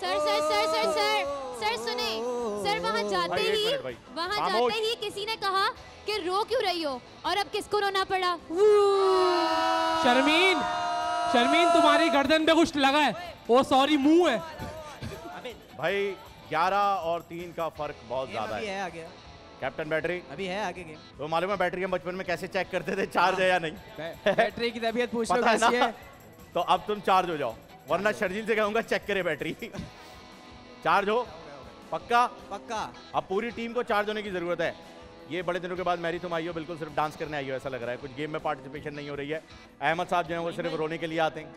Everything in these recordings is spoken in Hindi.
Sir sir sir sir sir sir सुने सर, वहाँ जाते ही किसी ने कहा कि रो क्यों रही हो, और अब किसको रोना पड़ा? शर्मीन, शर्मीन तुम्हारी गर्दन पे कुछ लगा है, वो सॉरी मुंह है। भाई 11 और 3 का फर्क बहुत ज्यादा है। आगे कैप्टन बैटरी अभी है आगे गेम। तो मालूम है बैटरी हम बचपन में कैसे चेक करते थे चार्ज है या नहीं? बैटरी की तबीयत पूछ लो पता है कैसी ना? है। तो अब तुम चार्ज हो जाओ, वरना शर्जील से कहूंगा चेक करे बैटरी। चार्ज हो पक्का? पक्का। अब पूरी टीम को चार्ज होने की जरूरत है। ये बड़े दिनों के बाद मैरी तुम आई हो, बिल्कुल सिर्फ डांस करने आई हो ऐसा लग रहा है, कुछ गेम में पार्टिसिपेशन नहीं हो रही है। अहमद साहब जो है वो सिर्फ रोने के लिए आते हैं।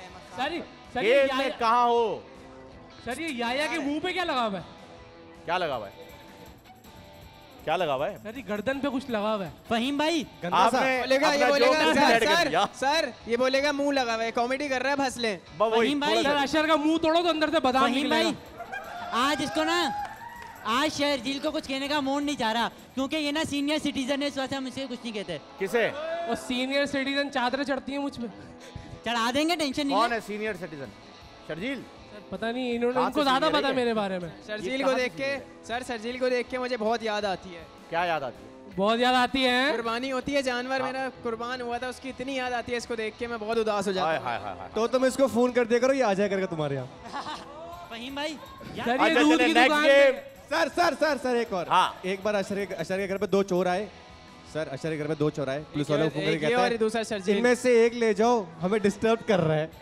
सर गेम में कहाँ हो? सर ये याया के मुंह पे क्या लगा हुआ है? क्या लगा हुआ है? क्या लगा हुआ है? सर ये गर्दन पे कुछ लगा हुआ है। फहीम भाई आपने बोलेगा, ये अपना बोलेगा जोक सर, ऐड कर सर, दिया। सर ये बोलेगा मुंह लगा हुआ है, कॉमेडी कर रहा है, भसले। फहीम भाई, सर अशर का मुंह तोड़ो तो अंदर से बादाम फहीम भाई निकलेगा। आज इसको ना, आज शर्जील को कुछ कहने का मूड नहीं चाह रहा, क्योंकि ये ना सीनियर सिटीजन है, इस वजह से हम इसे कुछ नहीं कहते। किसे? वो सीनियर सिटीजन चादरें चढ़ती हैं मुझ पे। चढ़ा देंगे, टेंशन नहीं कौन है सीनियर सिटीजन? शर्जील? पता नहीं, इन्होंने कहाँ उनको से ज्यादा senior पता है है ये? मेरे बारे में। शर्जील को देख के, सर शर्जील को देख के मुझे बहुत याद आती है। क्या याद आती है? बहुत याद आती है। कुर्बानी होती है, जानवर मेरा कुर्बान हुआ था, उसकी इतनी याद आती है, इसको देख के मैं बहुत उदास हो जाता हूँ। तो तुम इसको फोन कर दिया करो, ये आ जाया करेगा तुम्हारे यहाँ। फहीम भाई सर ये दूध की दुकान पे सर सर सर सर एक और। हाँ। एक बार अशर के घर पे 2 चोर आए। सर अशर के घर पे 2 चोर आए, पुलिस वालों को एक ये और दूसरा शर्जील। इनमें से एक ले जाओ, हमें डिस्टर्ब कर रहा है।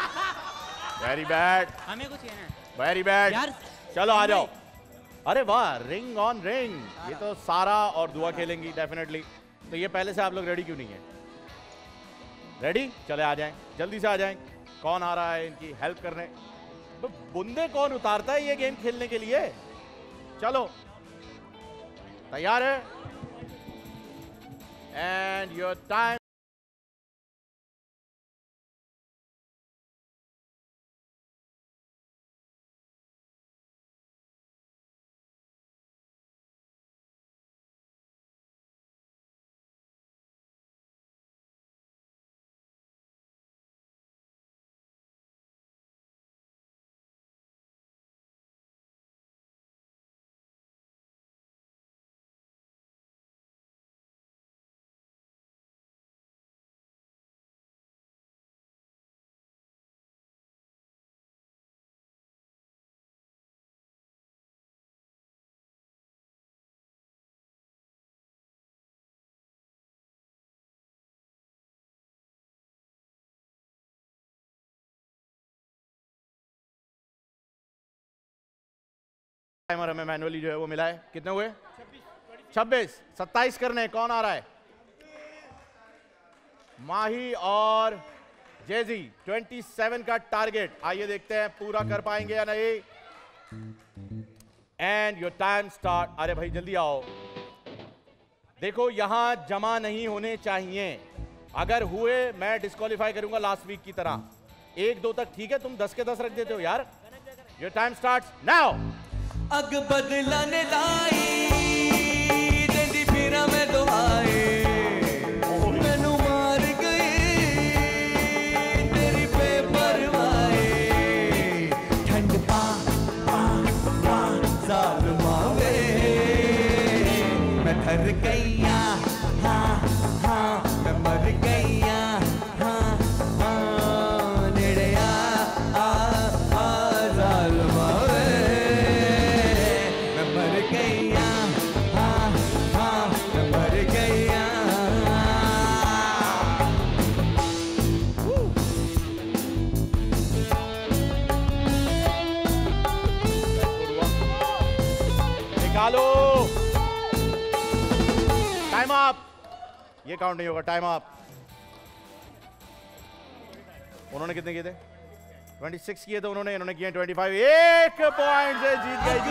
वेरी बैड, हमें कुछ कहना है वेरी बैड। यार। चलो आ जाओ। अरे वाह, रिंग ऑन रिंग। ये तो सारा और दुआ खेलेंगी डेफिनेटली। तो ये पहले से आप लोग रेडी क्यों नहीं है? रेडी? चले आ जाएं, जल्दी से आ जाएं। कौन आ रहा है इनकी हेल्प करने? बुंदे कौन उतारता है ये गेम खेलने के लिए? चलो तैयार है? And your time. टाइमर हमें मैनुअली जो है वो मिला है। कितने हुए? 26। 27 करने हैं। कौन आ रहा है? माही और जेजी। 27 का टारगेट। आइए देखते हैं पूरा कर पाएंगे या नहीं। And your time start. अरे भाई जल्दी आओ। देखो यहां जमा नहीं होने चाहिए, अगर हुए मैं डिस्क्वालीफाई करूंगा लास्ट वीक की तरह। 1-2 तक ठीक है, तुम 10 के 10 रख देते हो यार। Your time starts now. अग बदलाने लाई देंदी फिरा मैं दुआए, मैनू मार गई तेरी बेपरवाही। ठंड पा पा पा ज़ालिमा वे, मैं थर गईया हाँ हाँ, मैं मर गईया हाँ हाँ, नेड़े आ ज़ालिमा वे, निकालो। Time up. ये काउंट नहीं होगा, टाइम अप। उन्होंने कितने किए थे? 26 किए थे उन्होंने, इन्होंने किए 25। 1 पॉइंट से जीत गए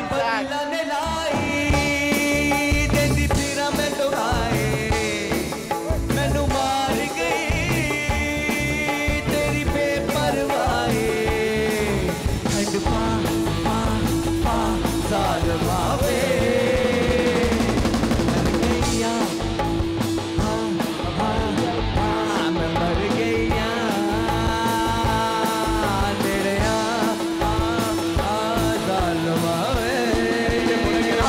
मैनू मार गई तेरी बेपरवाही। ठंड पा पा पा ज़ालिमा वे, मर गईया हाँ हाँ हाँ, मैं मर गईया तेरे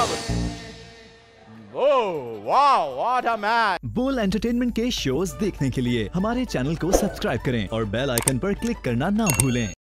वाह, व्हाट अ मैच। बोल एंटरटेनमेंट के शोज देखने के लिए हमारे चैनल को सब्सक्राइब करें और बेल आइकन पर क्लिक करना ना भूलें।